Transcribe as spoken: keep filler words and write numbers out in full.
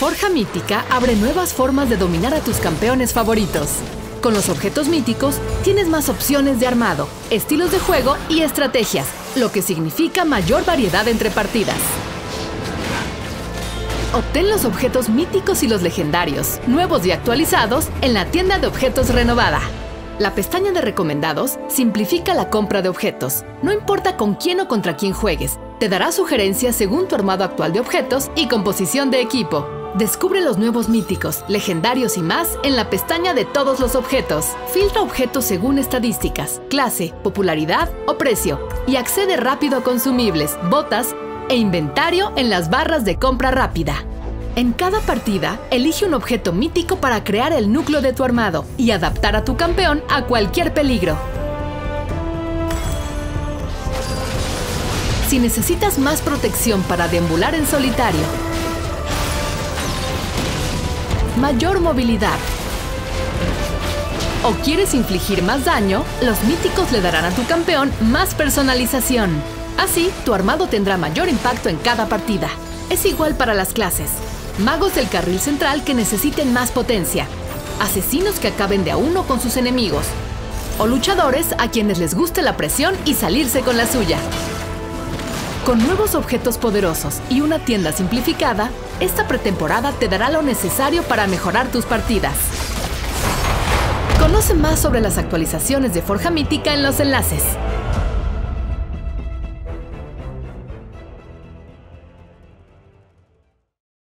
Forja Mítica abre nuevas formas de dominar a tus campeones favoritos. Con los objetos míticos tienes más opciones de armado, estilos de juego y estrategias, lo que significa mayor variedad entre partidas. Obtén los objetos míticos y los legendarios, nuevos y actualizados, en la tienda de objetos renovada. La pestaña de recomendados simplifica la compra de objetos. No importa con quién o contra quién juegues, te dará sugerencias según tu armado actual de objetos y composición de equipo. Descubre los nuevos míticos, legendarios y más en la pestaña de todos los objetos. Filtra objetos según estadísticas, clase, popularidad o precio y accede rápido a consumibles, botas e inventario en las barras de compra rápida. En cada partida, elige un objeto mítico para crear el núcleo de tu armado y adaptar a tu campeón a cualquier peligro. Si necesitas más protección para deambular en solitario, mayor movilidad o quieres infligir más daño, los míticos le darán a tu campeón más personalización. Así, tu armado tendrá mayor impacto en cada partida. Es igual para las clases. Magos del carril central que necesiten más potencia, asesinos que acaben de a uno con sus enemigos, o luchadores a quienes les guste la presión y salirse con la suya. Con nuevos objetos poderosos y una tienda simplificada, esta pretemporada te dará lo necesario para mejorar tus partidas. Conoce más sobre las actualizaciones de Forja Mítica en los enlaces.